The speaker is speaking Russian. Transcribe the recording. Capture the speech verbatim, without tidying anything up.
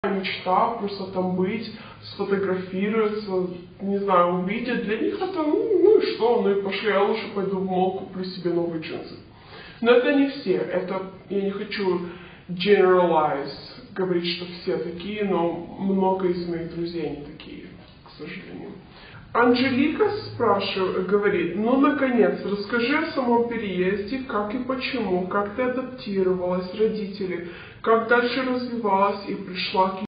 мечта просто там быть, сфотографироваться, не знаю, увидеть. Для них это, ну, ну и что, ну и пошли, я лучше пойду в мол, куплю себе новые джинсы. Но это не все, это, я не хочу generalize, говорить, что все такие, но много из моих друзей не такие, к сожалению. Анжелика спрашивает, говорит, ну наконец, расскажи о самом переезде, как и почему, как ты адаптировалась, родители, как дальше развивалась и пришла к